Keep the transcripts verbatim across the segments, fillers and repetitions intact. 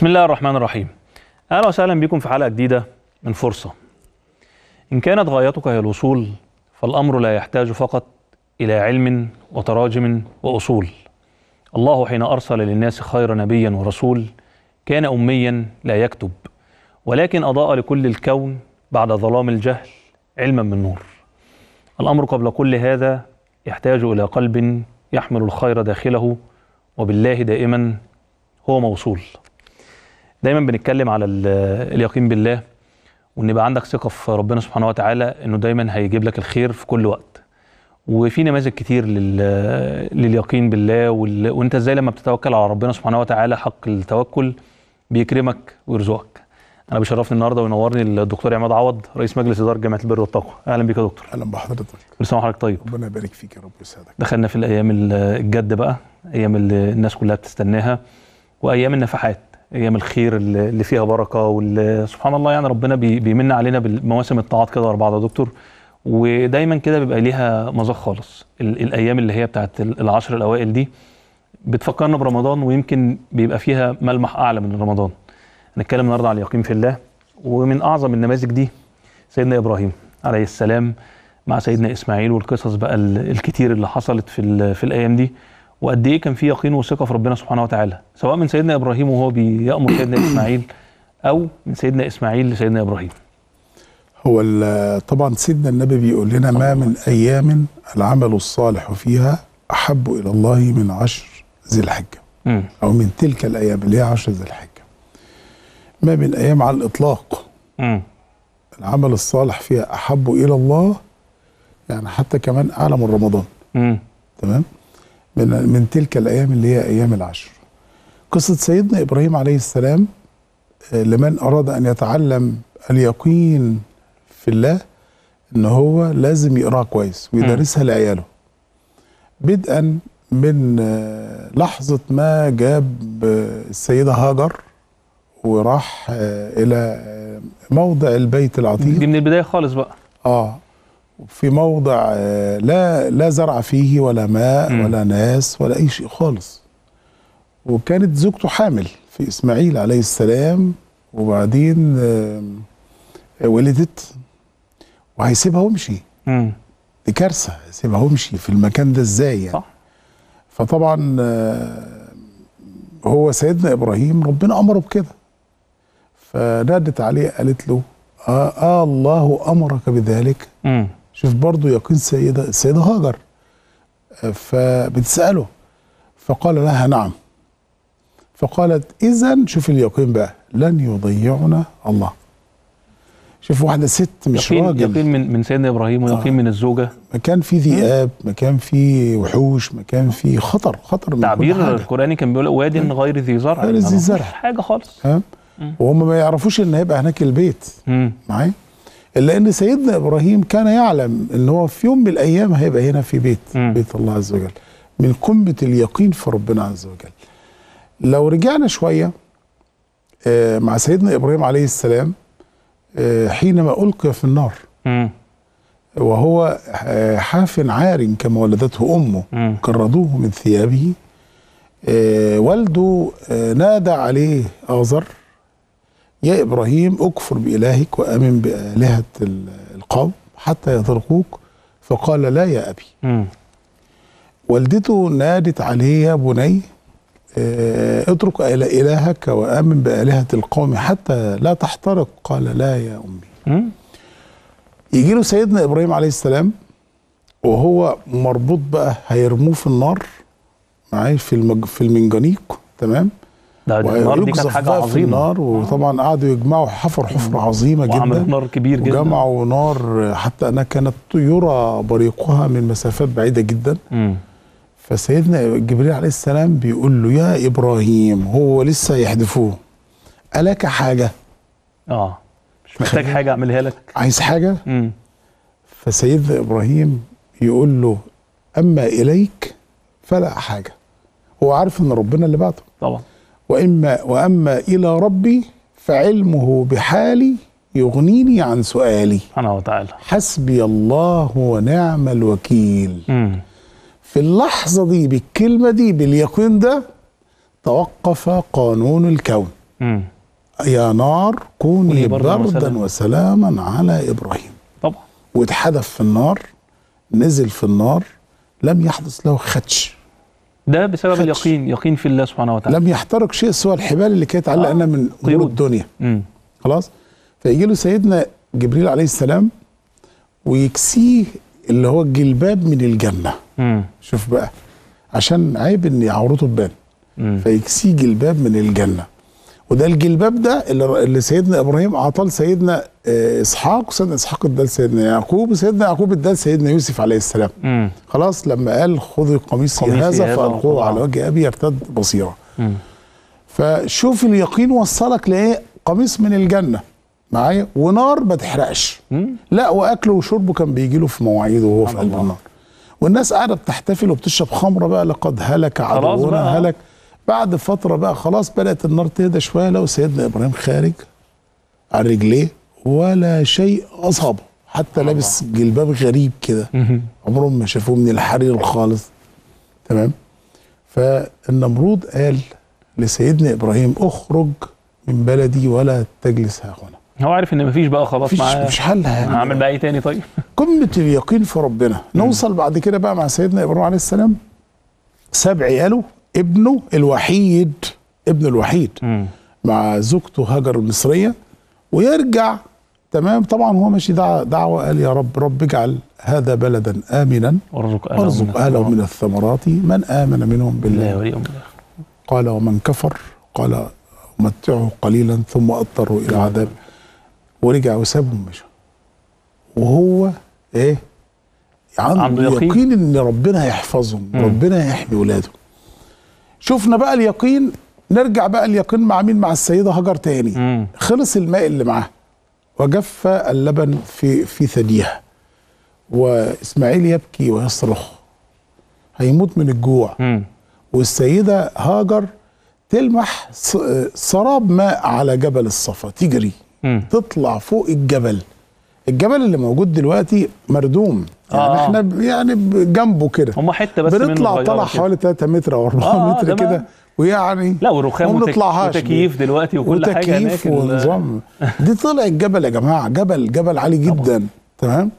بسم الله الرحمن الرحيم. أهلا وسهلا بكم في حلقة جديدة من فرصة. إن كانت غايتك هي الوصول فالأمر لا يحتاج فقط إلى علم وتراجم وأصول. الله حين أرسل للناس خير نبيا ورسول كان أميا لا يكتب، ولكن أضاء لكل الكون بعد ظلام الجهل علما من نور. الأمر قبل كل هذا يحتاج إلى قلب يحمل الخير داخله، وبالله دائما هو موصول. دايما بنتكلم على اليقين بالله، وان يبقى عندك ثقه في ربنا سبحانه وتعالى انه دايما هيجيب لك الخير في كل وقت. وفي نماذج كتير لل... لليقين بالله، وال... وانت ازاي لما بتتوكل على ربنا سبحانه وتعالى حق التوكل بيكرمك ويرزقك. انا بيشرفني النهارده وينورني الدكتور عماد عوض، رئيس مجلس اداره جامعه البر والتقوى. اهلا بيك يا دكتور. اهلا بحضرتك. كل سنه وحضرتك طيب. ربنا يبارك فيك يا رب ويسعدك. دخلنا في الايام الجد بقى، ايام اللي الناس كلها بتستناها، وايام النفحات، ايام الخير اللي فيها بركه، واللي سبحان الله يعني ربنا بيمن علينا بالمواسم الطاعات كده ورا بعض يا دكتور. ودايما كده بيبقى ليها مذاق خالص. الايام اللي هي بتاعت العشر الاوائل دي بتفكرنا برمضان، ويمكن بيبقى فيها ملمح اعلى من رمضان. هنتكلم النهارده على اليقين في الله، ومن اعظم النماذج دي سيدنا ابراهيم عليه السلام مع سيدنا اسماعيل، والقصص بقى الكتير اللي حصلت في في الايام دي، وقد ايه كان في يقين وثقه في ربنا سبحانه وتعالى، سواء من سيدنا ابراهيم وهو بيأمر سيدنا اسماعيل، او من سيدنا اسماعيل لسيدنا ابراهيم. هو طبعا سيدنا النبي بيقول لنا ما من ايام العمل الصالح فيها احب الى الله من عشر ذي الحجه، م. او من تلك الايام اللي هي عشر ذي الحجه. ما من ايام على الاطلاق م. العمل الصالح فيها احب الى الله، يعني حتى كمان اعلى من رمضان. م. تمام. من من تلك الايام اللي هي ايام العشر. قصه سيدنا ابراهيم عليه السلام لمن اراد ان يتعلم اليقين في الله ان هو لازم يقراها كويس ويدرسها لعياله، بدءا من لحظه ما جاب السيده هاجر وراح الى موضع البيت العتيق. دي من البدايه خالص بقى. اه في موضع لا لا زرع فيه ولا ماء م. ولا ناس ولا اي شيء خالص، وكانت زوجته حامل في اسماعيل عليه السلام، وبعدين ولدت وهيسيبها ويمشي. دي كارثه، هيسيبها ويمشي في المكان ده ازاي يعني؟ صح. فطبعا هو سيدنا ابراهيم ربنا امره بكده، فنادت عليه قالت له آه, اه الله امرك بذلك. م. شوف برضو يقين سيدة السيدة هاجر، فبتسأله فقال لها نعم، فقالت إذن شوف اليقين بقى لن يضيعنا الله. شوف واحدة ست مش يقين راجل. يقين من من سيدنا إبراهيم، ويقين آه. من الزوجة. مكان فيه ذئاب، مكان فيه وحوش، مكان فيه خطر خطر من تعبير كل حاجة. القرآني كان بيقول واد غير ذي زرع، غير ذي زرع حاجة خالص، وهم ما يعرفوش ان هيبقى هناك البيت معايا، الا ان سيدنا ابراهيم كان يعلم ان هو في يوم من الايام هيبقى هنا في بيت م. بيت الله عز وجل، من قمه اليقين في ربنا عز وجل. لو رجعنا شويه مع سيدنا ابراهيم عليه السلام حينما القي في النار م. وهو حاف عار كما ولدته امه، م. كردوه من ثيابه، والده نادى عليه آزر يا إبراهيم أكفر بإلهك وأمن بآلهة القوم حتى يتركوك، فقال لا يا أبي. م. والدته نادت عليه يا بني اترك إلهك وأمن بآلهة القوم حتى لا تحترق، قال لا يا أمي. يجي له سيدنا إبراهيم عليه السلام وهو مربوط بقى هيرموه في النار معايا في المج... في المنجنيق، تمام. النار دي كانت حاجه عظيمه. النار، وطبعا قعدوا يجمعوا حفر حفره عظيمه جدا، وعملوا نار كبير جدا، وجمعوا نار حتى انها كانت يرى بريقها من مسافات بعيده جدا. م. فسيدنا جبريل عليه السلام بيقول له يا ابراهيم، هو لسه يحدفوه، ألك حاجه؟ اه مش محتاج حاجه اعملها لك؟ عايز حاجه؟ م. فسيدنا ابراهيم يقول له اما اليك فلا حاجه. هو عارف ان ربنا اللي بعته طبعا. واما واما الى ربي فعلمه بحالي يغنيني عن سؤالي سبحانه وتعالى. حسبي الله ونعم الوكيل. م. في اللحظه دي بالكلمه دي باليقين ده توقف قانون الكون. مم. يا نار كوني بردا بردا وسلاما. وسلاما على ابراهيم. طبعا. واتحدف في النار، نزل في النار، لم يحدث له خدش. ده بسبب خدش. اليقين، يقين في الله سبحانه وتعالى. لم يحترق شيء سوى الحبال اللي كانت علقنا آه. من قيود. امور الدنيا. مم. خلاص. فيجي له سيدنا جبريل عليه السلام ويكسيه اللي هو الجلباب من الجنه. مم. شوف بقى، عشان عيب ان عورته تبان، مم. فيكسيه جلباب من الجنه. وده الجلباب ده اللي, اللي سيدنا ابراهيم اعطاه لسيدنا آه، اسحاق، وسيدنا اسحاق اداه لسيدنا يعقوب، وسيدنا يعقوب اداه لسيدنا يوسف عليه السلام. مم. خلاص. لما قال خذوا قميصي قميصي هذا هذا فالقوه وانقضوا على وجه ابي يرتد بصيرا. مم. فشوف اليقين وصلك لايه؟ قميص من الجنه معايا، ونار ما تحرقش. مم. لا، واكله وشربه كان بيجي له في مواعيده وهو في قلب النار. والناس قاعده بتحتفل وبتشرب خمره بقى، لقد هلك عدونا هلك. بعد فتره بقى خلاص بدات النار تهدى شويه، لو سيدنا ابراهيم خارج على رجليه ولا شيء اصابه، حتى لابس جلباب غريب كده عمرهم ما شافوه من الحرير خالص. تمام. فالنمرود قال لسيدنا ابراهيم اخرج من بلدي ولا تجلس ها هنا. هو عارف ان مفيش بقى خلاص معاه، مفيش حل. هعمل بقى ايه تاني؟ طيب قمه اليقين في ربنا. نوصل بعد كده بقى مع سيدنا ابراهيم عليه السلام، ساب عياله، ابنه الوحيد، ابنه الوحيد مم. مع زوجته هاجر المصريه، ويرجع. تمام. طبعا هو ماشي دعوه دعوه قال يا رب، رب اجعل هذا بلدا امنا وارزق وارزق اهله من الثمرات من امن منهم بالله واليوم قال ومن كفر قال امتعه قليلا ثم اضطره الى عذاب. ورجع وسابهم مشى، وهو ايه؟ عنده, عنده يقين. يقين ان ربنا هيحفظهم، مم. ربنا هيحمي ولاده. شفنا بقى اليقين. نرجع بقى اليقين مع مين؟ مع السيده هاجر تاني. مم. خلص الماء اللي معاه وجف اللبن في في ثديها، واسماعيل يبكي ويصرخ هيموت من الجوع. مم. والسيده هاجر تلمح سراب ماء على جبل الصفا، تجري. مم. تطلع فوق الجبل، الجبل اللي موجود دلوقتي مردوم، يعني آه. احنا يعني جنبه كده، هم حته بس بنطلع طلع حوالي ثلاثة متر او أربعة آه متر كده، ويعني لا ورخام وتكييف دلوقتي وكل حاجه هناك وتكييف ونظام. دي طلع الجبل يا جماعه، جبل جبل عالي جدا. تمام.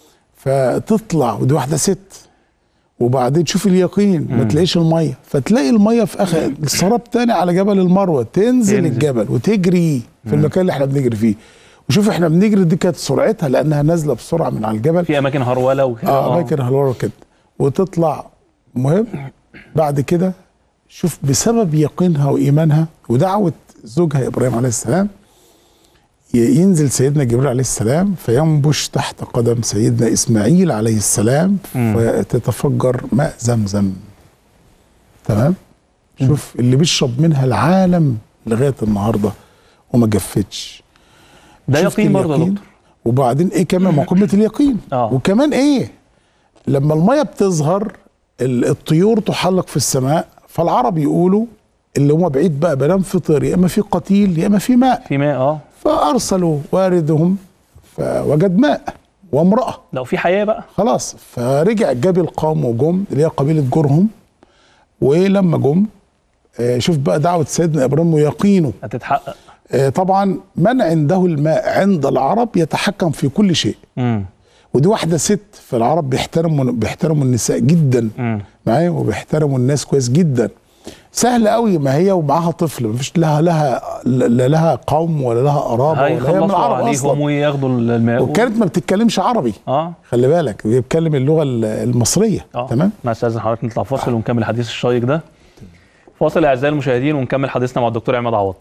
فتطلع، ودي واحده ست، وبعدين تشوف اليقين ما تلاقيش الميه، فتلاقي الميه في اخر السراب تاني على جبل المروه، تنزل, تنزل الجبل وتجري في المكان اللي احنا بنجري فيه. وشوف احنا بنجري دي كانت سرعتها لانها نازله بسرعه من على الجبل، في اماكن هروله وكده. اه اماكن هروله كده، وتطلع. مهم بعد كده شوف بسبب يقينها وايمانها ودعوه زوجها ابراهيم عليه السلام، ينزل سيدنا جبريل عليه السلام فينبش تحت قدم سيدنا اسماعيل عليه السلام فتتفجر ماء زمزم. تمام. شوف اللي بيشرب منها العالم لغايه النهارده وما جفتش. ده يقين برضه يا دكتور. وبعدين ايه كمان؟ ما قمه اليقين. آه. وكمان ايه؟ لما الميه بتظهر الطيور تحلق في السماء، فالعرب يقولوا اللي هم بعيد بقى بنام فطر، يا اما في قتيل يا اما في ماء. في ماء. اه فارسلوا واردهم فوجد ماء وامراه، لو في حياه بقى خلاص. فرجع جاب القوم وجم اللي هي قبيله جرهم، ولما جم شوف بقى دعوه سيدنا ابراهيم ويقينه هتتحقق. طبعا من عنده الماء عند العرب يتحكم في كل شيء. مم. ودي واحده ست، في العرب بيحترموا بيحترموا النساء جدا معايا، وبيحترموا الناس كويس جدا. سهل قوي، ما هي ومعاها طفل، ما فيش لها لها لا لها قوم ولا لها قرابه ولا هي من العرب اصلا، وياخدوا الماء، وكانت ما بتتكلمش عربي. اه خلي بالك، هي بتتكلم اللغه المصريه. آه. تمام. مع استاذن حضرتك نطلع فاصل ونكمل الحديث الشيق ده. فاصل يا اعزائي المشاهدين ونكمل حديثنا مع الدكتور عماد عوض.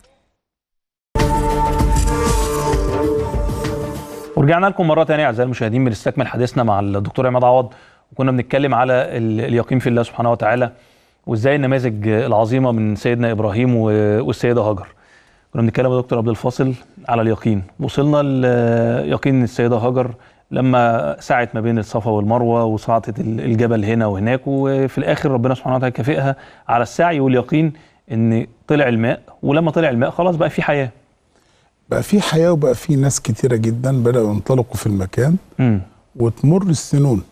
ورجعنا لكم مره ثانيه اعزائي المشاهدين بنستكمل حديثنا مع الدكتور عماد عوض، وكنا بنتكلم على اليقين في الله سبحانه وتعالى، وازاي النماذج العظيمه من سيدنا ابراهيم والسيده هاجر. كنا بنتكلم يا دكتور قبل الفاصل على اليقين، وصلنا ليقين السيده هاجر لما سعت ما بين الصفا والمروه وصعدت الجبل هنا وهناك، وفي الاخر ربنا سبحانه وتعالى كافئها على السعي واليقين ان طلع الماء، ولما طلع الماء خلاص بقى في حياه. بقى في حياه وبقى في ناس كتيره جدا بداوا ينطلقوا في المكان. م. وتمر السنون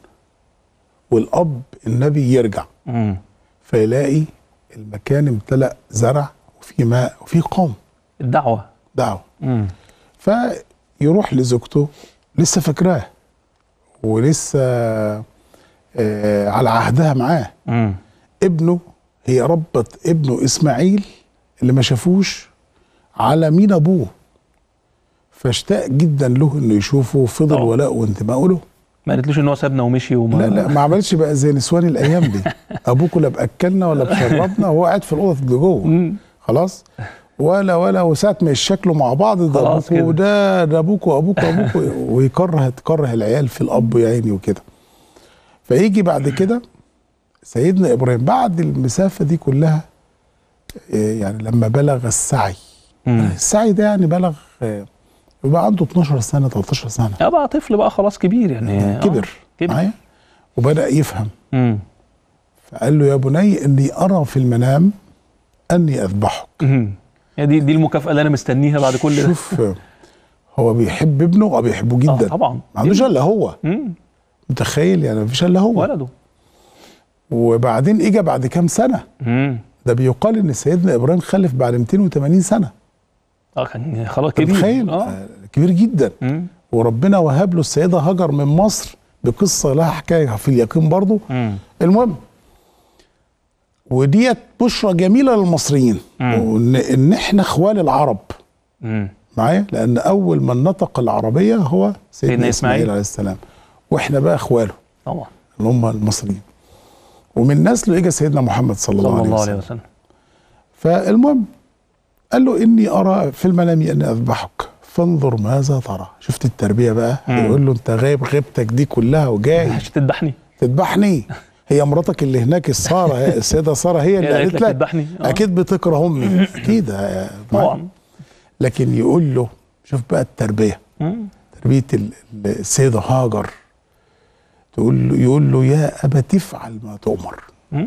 والاب النبي يرجع. م. فيلاقي المكان امتلأ زرع وفي ماء وفي قوم. الدعوه دعوه. امم فيروح لزوجته لسه فاكراه ولسه آه على عهدها معاه. امم ابنه، هي ربت ابنه اسماعيل اللي ما شافوش على مين ابوه، فاشتاق جدا له انه يشوفه، فضل أوه. ولاء وانتمائه له. ما قالتلوش ان هو سابنا ومشي وما لا لا ما عملش بقى زي نسوان الايام دي، ابوكوا لا باكلنا ولا بشربنا وهو قاعد في الاوضه اللي جوه خلاص، ولا ولا وساعه ما يشكلوا مع بعض ده ابوكوا وده ده ابوكوا ابوكوا ابوكوا ويكره تكره العيال في الاب يا عيني وكده. فيجي بعد كده سيدنا ابراهيم بعد المسافه دي كلها، يعني لما بلغ السعي، مم. السعي ده يعني بلغ يبقى عنده اتناشر سنه تلتاشر سنه، بقى طفل بقى خلاص كبير يعني كبر كبر معايا وبدأ يفهم. مم. فقال له يا بني اني ارى في المنام اني اذبحك. مم. دي دي المكافأة اللي انا مستنيها بعد كل ده. شوف هو بيحب ابنه وبيحبه جدا. آه طبعا ما عندوش الا هو. مم. متخيل يعني ما فيش الا هو ولده. وبعدين اجى بعد كام سنه. مم. ده بيقال ان سيدنا ابراهيم خلف بعد مئتين وثمانين سنه. اه كان خلاص كبير. متخيل اه كبير جدا. مم. وربنا وهب له السيده هاجر من مصر بقصه لها حكايه في اليقين برضه. مم. المهم وديت بشرى جميله للمصريين وان ان احنا اخوال العرب. مم. معايا لان اول من نطق العربيه هو سيدنا, سيدنا اسماعيل عليه السلام، واحنا بقى اخواله طبعا اللي هم المصريين، ومن نسله اجى سيدنا محمد صلى الله, صلى الله عليه وسلم. فالمهم قال له اني ارى في المنام اني اذبحك فانظر ماذا ترى. شفت التربيه بقى. يقول له انت غايب غيبتك دي كلها وجاي عشان تذبحني تذبحني. هي مراتك اللي هناك ساره السيده ساره هي اللي قالت لك تذبحني. اكيد بتكره امي اكيد طبعا. لكن يقول له شوف بقى التربيه. مم. تربيه السيده هاجر تقول له يقول له يا ابت افعل ما تؤمر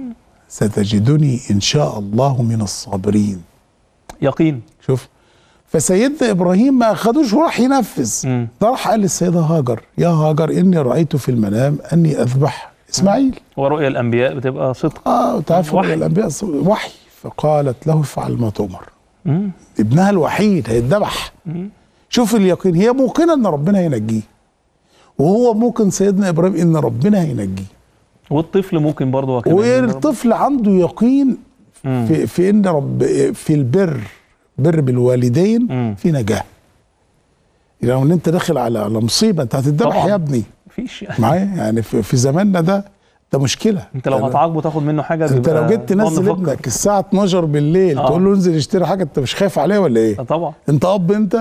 ستجدني ان شاء الله من الصابرين. يقين. شوف فسيدنا ابراهيم ما اخدوش وراح ينفذ. مم. ده راح قال للسيده هاجر يا هاجر اني رايت في المنام اني اذبح اسماعيل. ورؤيا الانبياء بتبقى صدق. اه تعرف رؤيا الانبياء وحي. فقالت له افعل ما تؤمر. مم. ابنها الوحيد هيتذبح. شوف اليقين، هي موقنه ان ربنا هينجيه وهو ممكن سيدنا ابراهيم ان ربنا هينجيه، والطفل ممكن برضه كمان، والطفل عنده يقين في في ان رب في البر بر بالوالدين. مم. في نجاه. لو ان انت داخل على على مصيبه انت هتتذبح يا ابني مفيش معايا يعني في, في زماننا ده ده مشكله. انت لو هتعاقبه تاخد منه حاجه، انت لو جيت تنزل ابنك الساعه اتناشر بالليل آه. تقول له انزل اشتري حاجه، انت مش خايف عليه ولا ايه؟ طبعا انت اب انت.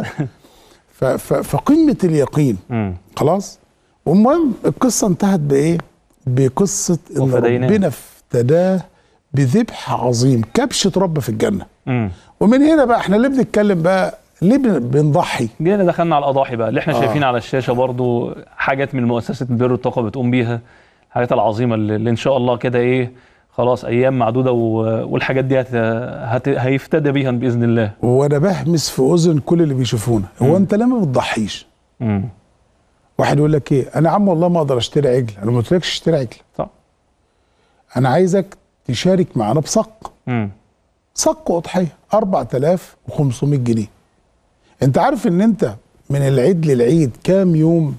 فقمه اليقين. مم. خلاص. والمهم القصه انتهت بايه؟ بقصه ان ربنا افتداه بذبح عظيم، كبش اتربى في الجنه. مم. ومن هنا بقى احنا ليه بنتكلم بقى؟ ليه بنضحي؟ جينا دخلنا على الاضاحي بقى اللي احنا آه. شايفين على الشاشه برضو حاجات من مؤسسه البر والطاقه بتقوم بيها، الحاجات العظيمه اللي, اللي ان شاء الله كده ايه خلاص ايام معدوده والحاجات دي هت... هت... هيفتدى بيها باذن الله. وانا بهمس في اذن كل اللي بيشوفونا، هو انت ليه ما بتضحيش؟ امم واحد يقول لك ايه؟ انا عم والله ما اقدر اشتري عجل، انا ما قلتلكش اشتري عجل. صح. انا عايزك تشارك معانا بصق. امم صك اضحيه اربعة آلاف وخمسمائة جنيه. انت عارف ان انت من العيد للعيد كام يوم؟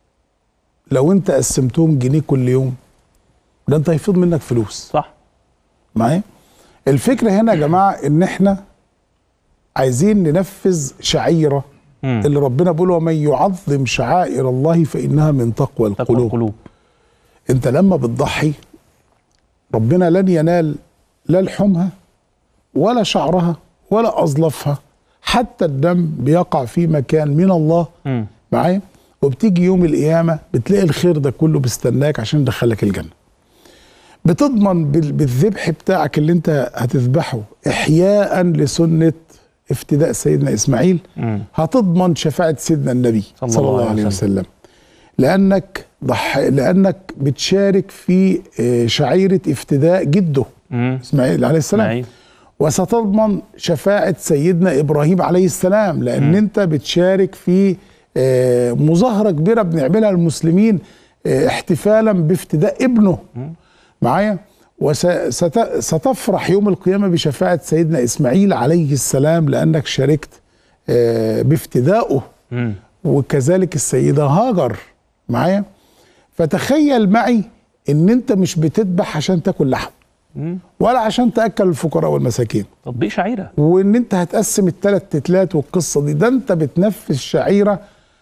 لو انت قسمتهم جنيه كل يوم ده انت هيفيض منك فلوس. صح معايا؟ الفكره هنا يا جماعه ان احنا عايزين ننفذ شعيره مم. اللي ربنا بيقول ومن يعظم شعائر الله فانها من تقوى القلوب. تقوى القلوب. انت لما بتضحي ربنا لن ينال لا لحومها ولا شعرها ولا اظلافها، حتى الدم بيقع في مكان من الله. مم. معايا؟ وبتيجي يوم القيامه بتلاقي الخير ده كله بيستناك عشان يدخلك الجنه. بتضمن بالذبح بتاعك اللي انت هتذبحه احياء لسنه افتداء سيدنا اسماعيل. مم. هتضمن شفاعه سيدنا النبي صلى, صلى الله عليه وسلم, وسلم. لانك ضح... لانك بتشارك في شعيره افتداء جده مم. اسماعيل عليه السلام. معي. وستضمن شفاعه سيدنا ابراهيم عليه السلام لان مم. انت بتشارك في مظاهره كبيره بنعملها المسلمين احتفالا بافتداء ابنه. مم. معايا؟ وستفرح يوم القيامة بشفاعة سيدنا إسماعيل عليه السلام لأنك شاركت بافتدائه، وكذلك السيدة هاجر معايا. فتخيل معي ان انت مش بتذبح عشان تاكل لحم ولا عشان تاكل الفقراء والمساكين، تطبيق شعيره، وان انت هتقسم الثلاث تتلات والقصه دي، ده انت بتنفذ شعيره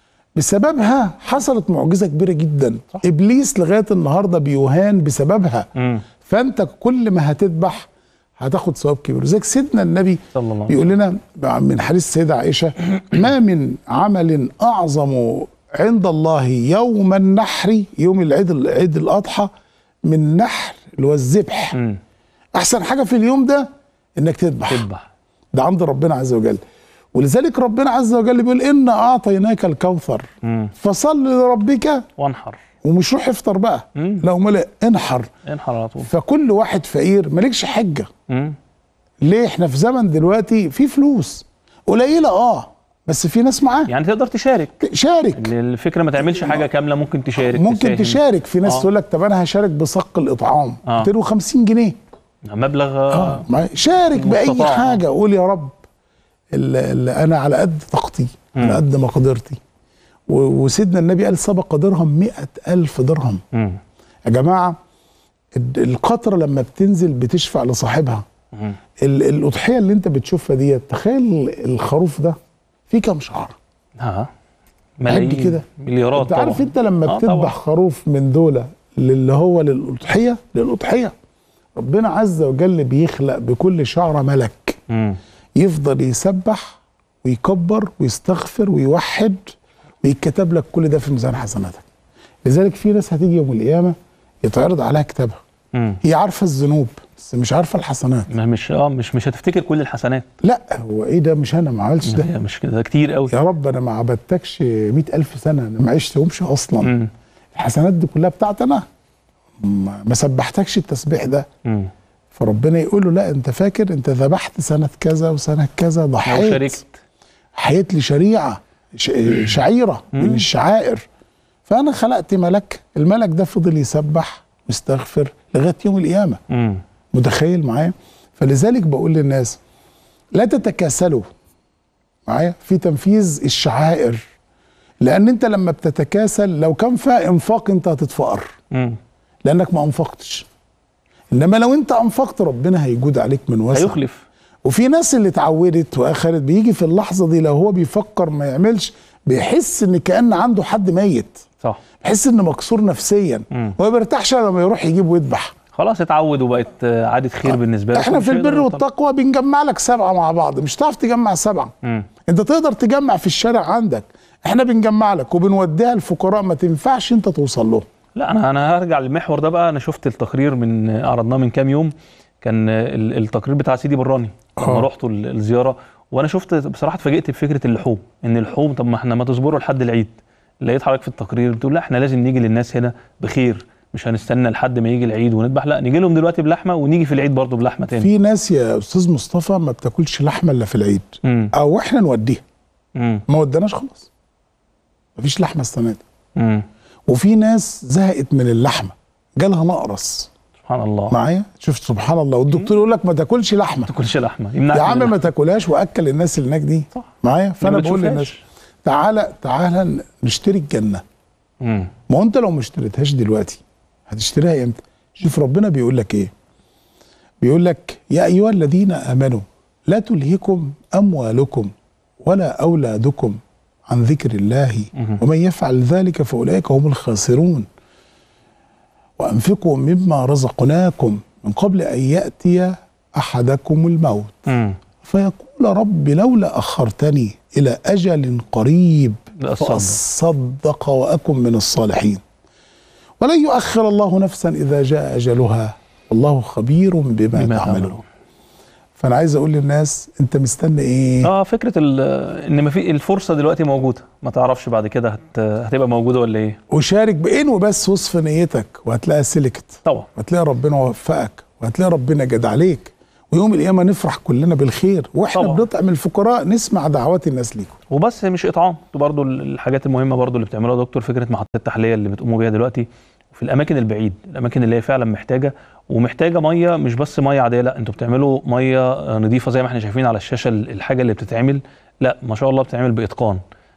بسببها حصلت معجزه كبيره جدا. صح. ابليس لغايه النهارده بيهان بسببها. مم. فانت كل ما هتذبح هتاخد ثواب كبير. زي سيدنا النبي صلى الله بيقول لنا من حديث السيده عائشه: ما من عمل اعظم عند الله يوم النحر، يوم العيد عيد الاضحى، من نحر اللي هو الذبح. م. احسن حاجه في اليوم ده انك تذبح. تذبح ده عند ربنا عز وجل. ولذلك ربنا عز وجل بيقول: انا اعطيناك الكوثر فصل لربك وانحر. ومش روح افطر بقى، م. لا امال انحر. انحر على طول. فكل واحد فقير مالكش حجه. م. ليه؟ احنا في زمن دلوقتي في فلوس قليله اه بس في ناس معاه، يعني تقدر تشارك. شارك. الفكره ما تعملش حاجه كامله، ممكن تشارك. ممكن تساهم. تشارك. في ناس تقول لك: طب انا هشارك بصق الاطعام مئتين وخمسين جنيه، مبلغ اه شارك باي حاجه. قول يا رب اللي, اللي انا على قد طاقتي، على قد مقدرتي. وسيدنا النبي قال: سبق درهم مئة ألف درهم. مم. يا جماعه القطره لما بتنزل بتشفع لصاحبها. الاضحيه اللي انت بتشوفها ديت، تخيل الخروف ده فيه كام شعره؟ اه ملايين كده، مليارات. انت عارف انت لما آه بتذبح خروف من دول اللي هو للاضحيه للاضحيه ربنا عز وجل بيخلق بكل شعره ملك. مم. يفضل يسبح ويكبر ويستغفر ويوحد، ويتكتب لك كل ده في ميزان حسناتك. لذلك في ناس هتيجي يوم القيامه يتعرض عليها كتابها. مم. هي عارفه الذنوب بس مش عارفه الحسنات. ما مش اه مش مش هتفتكر كل الحسنات. لا هو ايه ده؟ مش انا ما عملتش ده. مش كده كتير قوي. يا رب انا ما عبدتكش مئة ألف سنه، انا ما عشتهمش اصلا. مم. الحسنات دي كلها بتاعت انا، ما سبحتكش التسبيح ده. مم. فربنا يقول له: لا انت فاكر انت ذبحت سنه كذا وسنه كذا، ضحيت وشاركت، حيت لي شريعه شعيره من الشعائر، فانا خلقت ملك. الملك ده فضل يسبح ويستغفر لغايه يوم القيامه. مم. متخيل معايا؟ فلذلك بقول للناس: لا تتكاسلوا معايا في تنفيذ الشعائر، لان انت لما بتتكاسل لو كان فيها انفاق انت هتتفقر. مم. لانك ما انفقتش. انما لو انت انفقت ربنا هيجود عليك من وسع، هيخلف. وفي ناس اللي اتعودت واخرت بيجي في اللحظه دي لو هو بيفكر ما يعملش بيحس ان كأن عنده حد ميت. صح. بيحس انه مكسور نفسيا. مم. وما بيرتاحش لما يروح يجيب ويذبح. خلاص اتعود وبقت عادة خير آه. بالنسبه له. احنا في البر والتقوى بنجمع لك سبعه مع بعض، مش هتعرف تجمع سبعه. مم. انت تقدر تجمع في الشارع عندك، احنا بنجمع لك وبنوديها الفقراء، ما تنفعش انت توصل لهم. لا انا انا هرجع للمحور ده بقى. انا شفت التقرير من عرضناه من كام يوم، كان التقرير بتاع سيدي براني لما رحتوا الزياره، وانا شفت بصراحه اتفاجئت بفكره اللحوم. ان اللحوم طب ما احنا ما تصبروا لحد العيد. لقيت حضرتك في التقرير بتقول لا احنا لازم نيجي للناس هنا بخير، مش هنستنى لحد ما يجي العيد ونذبح، لا نيجي لهم دلوقتي بلحمه ونيجي في العيد برضه بلحمه تاني. في ناس يا استاذ مصطفى ما بتاكلش لحمه الا في العيد. مم. او احنا نوديها. مم. ما ودناش خلاص مفيش لحمه السنه دي. وفي ناس زهقت من اللحمه جالها نقرس. سبحان الله. معايا؟ شفت سبحان الله. والدكتور يقول لك ما تاكلش لحمه. ما تاكلش لحمه يا عم ما تاكلهاش واكل الناس اللي هناك دي. صح. معايا؟ فانا بقول للناس تعالى تعالى نشتري الجنه. امم ما هو انت لو ما اشتريتهاش دلوقتي هتشتريها امتى؟ شوف ربنا بيقول لك ايه؟ بيقول لك: يا ايها الذين امنوا لا تلهكم اموالكم ولا اولادكم عن ذكر الله ومن يفعل ذلك فاولئك هم الخاسرون وانفقوا مما رزقناكم من قبل ان ياتي احدكم الموت مم. فيقول رب لولا اخرتني الى اجل قريب فاصدق واكن من الصالحين ولن يؤخر الله نفسا اذا جاء اجلها والله خبير بما, بما تعملون. فانا عايز اقول للناس انت مستني ايه؟ اه فكره ان ما في الفرصه دلوقتي موجوده، ما تعرفش بعد كده هت... هتبقى موجوده ولا ايه. وشارك بإن وبس وصف نيتك وهتلاقيها سلكت طبعا، وهتلاقي ربنا وفقك وهتلاقي ربنا جاد عليك، ويوم القيامه نفرح كلنا بالخير واحنا طبعا. بنطعم الفقراء نسمع دعوات الناس ليكم. وبس مش اطعام، برضه الحاجات المهمه برضه اللي بتعملوها يا دكتور، فكره محطات التحليه اللي بتقوموا بيها دلوقتي وفي الاماكن البعيد، الاماكن اللي هي فعلا محتاجه ومحتاجه ميه، مش بس ميه عاديه، لا انتوا بتعملوا ميه نظيفه زي ما احنا شايفين على الشاشه الحاجه اللي بتتعمل، لا ما شاء الله بتتعمل باتقان،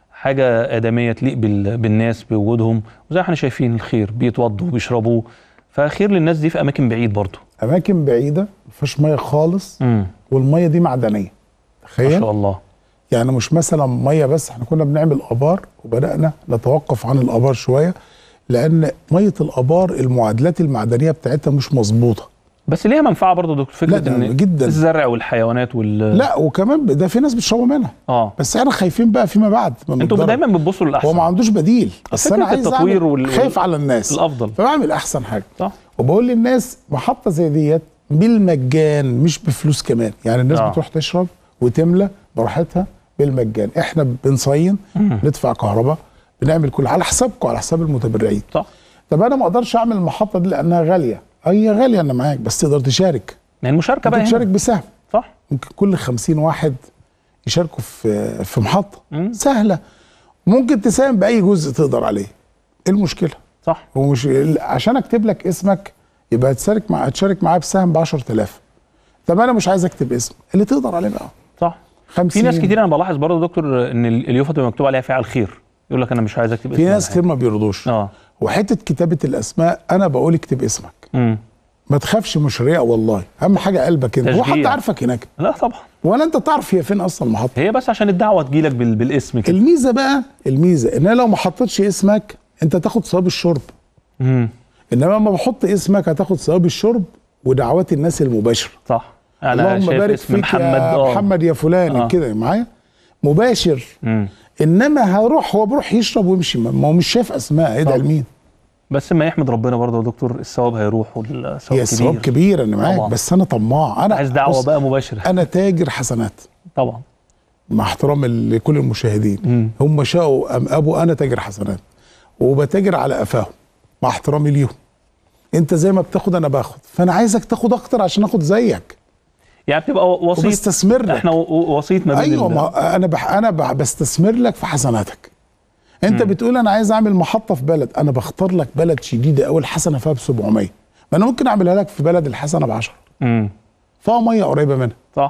حاجه ادميه تليق بالناس بوجودهم، وزي ما احنا شايفين الخير بيتوضوا وبيشربوا، فخير للناس دي في اماكن بعيد برضه. اماكن بعيده ما فيهاش ميه خالص، امم والميه دي معدنيه. تخيل ما شاء الله. يعني مش مثلا ميه بس، احنا كنا بنعمل ابار وبدانا نتوقف عن الابار شويه، لان ميه الابار المعادلات المعدنيه بتاعتها مش مظبوطه. بس ليها منفعه برضه دكتور، فكره لا ان جدا الزرع والحيوانات وال لا وكمان ده في ناس بتشربوا منها. اه بس احنا خايفين بقى فيما بعد. انتوا دايما بتبصوا للاحسن. هو ما عندوش بديل، بس انا عايز التطوير أعمل وال... خايف على الناس الافضل، فبعمل احسن حاجه. صح. وبقول للناس محطه زي ديت بالمجان مش بفلوس كمان، يعني الناس آه. بتروح تشرب وتملى براحتها بالمجان، احنا بنصين ندفع كهرباء بنعمل كل على حسابكم، على حساب المتبرعين. صح. طب انا ما اقدرش اعمل المحطه دي لانها غاليه، هي غاليه انا معاك، بس تقدر تشارك. يعني المشاركه بقى تشارك بسهم. صح. ممكن كل خمسين واحد يشاركوا في في محطه مم. سهله، ممكن تساهم باي جزء تقدر عليه. ايه المشكله؟ صح. ومش عشان اكتب لك اسمك يبقى تشارك مع تشارك معايا بسهم ب عشرة آلاف. طب انا مش عايز اكتب اسم، اللي تقدر عليه بقى. صح. خمسين. في ناس كتير انا بلاحظ برضه يا دكتور ان اليوفط بيبقى مكتوب عليها فاعل خير، يقول لك انا مش عايز اكتب اسم. في ناس كتير ما بيرضوش. اه وحته كتابه الاسماء انا بقول اكتب اسمك. امم ما تخافش، مش رياء والله، اهم حاجه قلبك انت. هو حد عارفك هناك؟ لا طبعا. ولا انت تعرف هي فين اصلا المحطه؟ هي بس عشان الدعوه تجيلك بال... بالاسم كده. الميزه بقى، الميزه ان انا لو ما حطيتش اسمك انت تاخد ثواب الشرب. امم انما لما بحط اسمك هتاخد ثواب الشرب ودعوات الناس المباشره. صح. انا اللهم شايف بارك اسم فيك محمد يا اه محمد يا فلان آه. كده معايا مباشر. مم. انما هروح هو بروح يشرب ويمشي، ما هو مش شايف اسماء، هيدعي لمين؟ بس ما يحمد ربنا برضه يا دكتور، الثواب هيروح والثواب كبير. هي الثواب كبير انا معاك، بس انا طماع. انا عايز دعوه بقى مباشره. انا تاجر حسنات طبعا، مع احترام لكل المشاهدين. مم. هم شاءوا ام ابوا، انا تاجر حسنات وبتاجر على قفاهم مع احترامي ليهم. انت زي ما بتاخد انا باخد، فانا عايزك تاخد اكتر عشان اخد زيك. يعني بتبقى وسيط، وبستثمر لك. احنا وسيط ما بين. ايوه، ما انا بح انا بح بستثمر لك في حسناتك. انت مم. بتقول انا عايز اعمل محطه في بلد، انا بختار لك بلد شديده قوي الحسنه فيها ب سبعمية، ما انا ممكن اعملها لك في بلد الحسنه ب عشرة. امم فيها ميه قريبه منها. صح.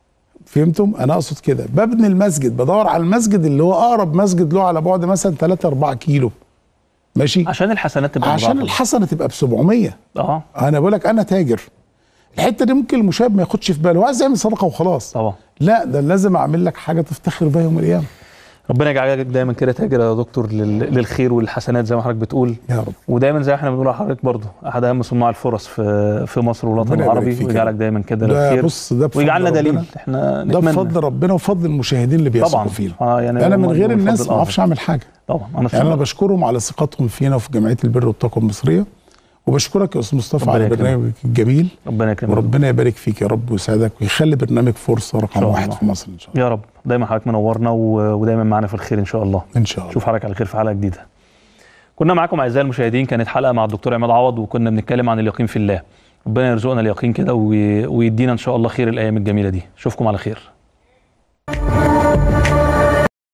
فهمتم؟ انا اقصد كده، ببني المسجد، بدور على المسجد اللي هو اقرب مسجد له على بعد مثلا ثلاثة أربعة كيلو. ماشي؟ عشان الحسنات تبقى عشان الحسنه تبقى ب سبعمية. اه انا بقول لك انا تاجر. الحته دي ممكن المشاهد ما ياخدش في باله، هو عايز يعمل صدقه وخلاص. طبعا. لا، ده لازم اعمل لك حاجه تفتخر بيها يوم القيامه. ربنا يجعلك دايما كده تاجر يا دكتور للخير والحسنات زي ما حضرتك بتقول يا رب. ودايما زي ما احنا بنقول لحضرتك برضه احد اهم صناع الفرص في في مصر والوطن العربي، ويجعلك دايما كده للخير. بص، ده ويجعلنا دليل احنا نتمنى. ده بفضل ربنا وفضل المشاهدين اللي بيثقوا فينا. آه يعني انا من غير الناس ما اعرفش اعمل حاجه. طبعا. انا يعني انا بشكرهم على ثقتهم فينا وفي جمعيه البر والتقوى المصريه، وبشكرك يا استاذ مصطفى على برنامجك الجميل. ربنا يكرمك وربنا يبارك فيك يا رب ويسعدك ويخلي برنامج فرصه رقم واحد في مصر ان شاء الله. يا رب. دايما حضرتك منورنا ودايما معانا في الخير ان شاء الله. ان شاء الله. شوف حضرتك على خير في حلقه جديده. كنا معاكم اعزائي المشاهدين، كانت حلقه مع الدكتور عماد عوض وكنا بنتكلم عن اليقين في الله. ربنا يرزقنا اليقين كده ويدينا ان شاء الله خير الايام الجميله دي. اشوفكم على خير.